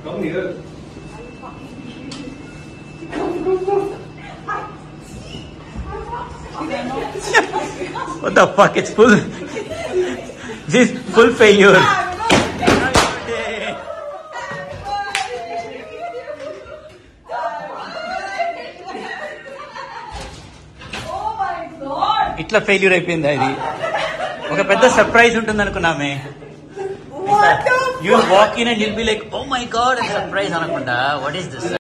Come here. What the fuck? It's full. This is full failure. ఇట్లా failure అయిపోయింది అది ఒక పెద్ద సర్ప్రైజ్ ఉంటుంది అనుకున్నామే you walk in and will be like oh my God and surprise అనకుండా what is this